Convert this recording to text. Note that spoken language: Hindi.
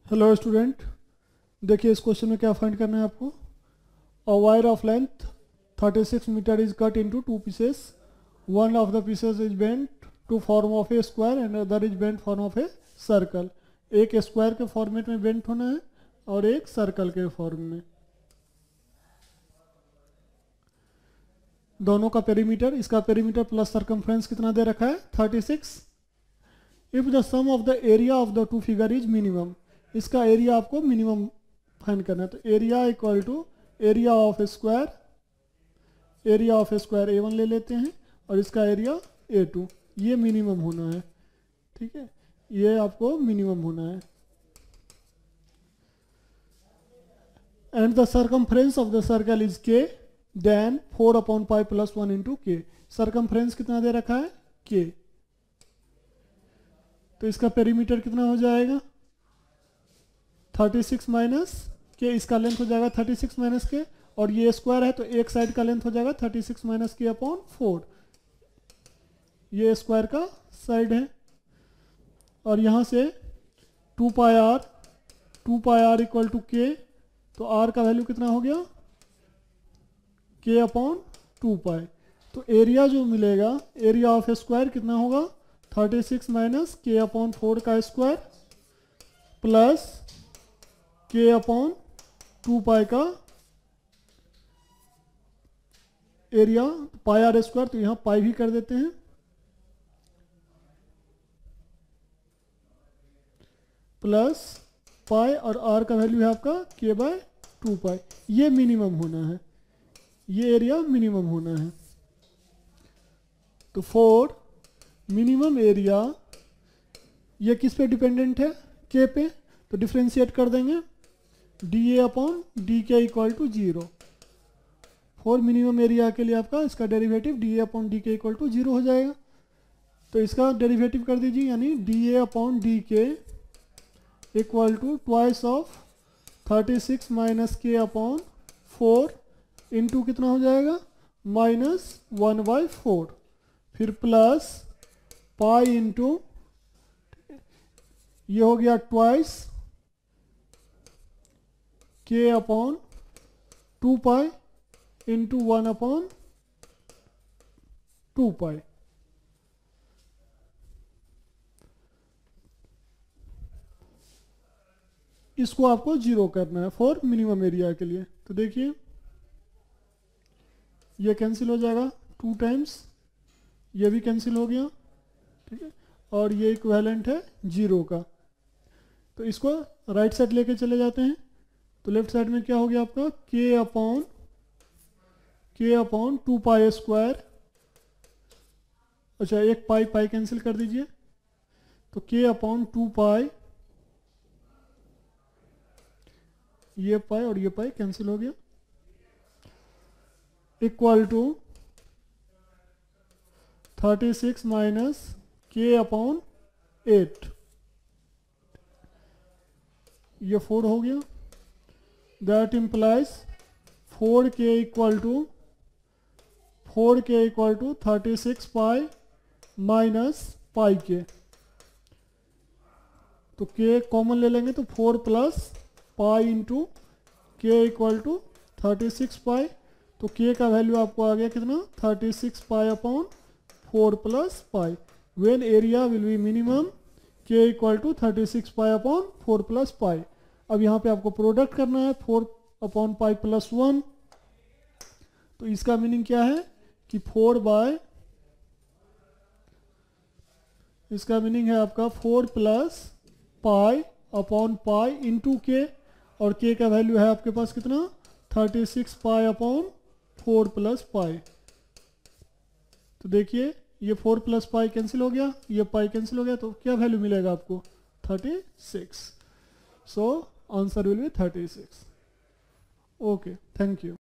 हेलो स्टूडेंट, देखिए इस क्वेश्चन में क्या फाइंड करना है आपको। A wire of length 36 metre is cut into two pieces. One of the pieces is bent to form of a square and other is bent form of a circle. एक स्क्वायर के फॉर्मेट में बेंट होना है और एक सर्कल के फॉर्म में। दोनों का पेरीमीटर, इसका पेरीमीटर प्लस सरकमफ्रेंस कितना दे रखा है 36। If the sum of the area of the two figure is minimum, इसका एरिया आपको मिनिमम फाइंड करना है। तो area equal to area of square, area of square A1 ले लेते हैं और इसका एरिया A2, ये मिनिमम होना है। ठीक है, ये आपको मिनिमम होना है। And the circumference of the circle is K, then 4/π + 1 × K। Circumference कितना दे रखा है K, तो इसका पेरीमीटर कितना हो जाएगा 36 माइनस के, इसका लेंथ हो जाएगा 36 माइनस के, और ये स्क्वायर है तो एक साइड का लेंथ हो जाएगा 36 माइनस के अपॉन 4, ये स्क्वायर का साइड है। और यहाँ से 2πr इक्वल टू के, तो r का वैल्यू कितना हो गया k/2π। तो एरिया जो मिलेगा, एरिया ऑफ स्क्वायर कितना होगा 36 माइनस k/4 का स्क्वायर प्लस k/2π का एरिया, πr स्क्वायर, तो यहाँ पाई भी कर देते हैं, प्लस पाई, और r का वैल्यू है आपका k/2π। ये मिनिमम होना है, ये एरिया मिनिमम होना है। तो फॉर मिनिमम एरिया, ये किस पे डिपेंडेंट है k पे, तो डिफ्रेंशिएट कर देंगे dA/dk equal to 0। For minimum area के लिए आपका इसका डेरिवेटिव dA/dk इक्वल टू 0 हो जाएगा। तो इसका डेरिवेटिव कर दीजिए, यानी dA/dk equal to twice of 36 minus k/4 into कितना हो जाएगा -1/4, फिर प्लस पाई इंटू, ये हो गया ट्वाइस k/2π इंटू 1/2π। इसको आपको 0 करना है फॉर मिनिमम एरिया के लिए। तो देखिए ये कैंसिल हो जाएगा 2 टाइम्स, ये भी कैंसिल हो गया, ठीक है, और ये इक्विवेलेंट है 0 का। तो इसको राइट साइड लेके चले जाते हैं, तो लेफ्ट साइड में क्या हो गया आपका k/2π स्क्वायर। अच्छा, एक पाई कैंसिल कर दीजिए, तो k/2π, ये पाई और ये पाई कैंसिल हो गया, इक्वल टू 36 माइनस k/8, ये 4 हो गया। That implies 4k equal to 36π minus πk। तो k कॉमन ले लेंगे, तो 4 plus pi into k equal to 36π। तो k का वैल्यू आपको आ गया कितना 36π/4 plus pi. When area will be minimum k equal to 36π/4 plus pi. अब यहाँ पे आपको प्रोडक्ट करना है 4/π + 1। तो इसका मीनिंग क्या है कि इसका मीनिंग है आपका 4 प्लस π/π इंटू k, और k का वैल्यू है आपके पास कितना 36π/4 प्लस पाई। तो देखिए ये 4 प्लस पाई कैंसिल हो गया, ये पाई कैंसिल हो गया, तो क्या वैल्यू मिलेगा आपको 36। So answer will be 36। Okay, thank you.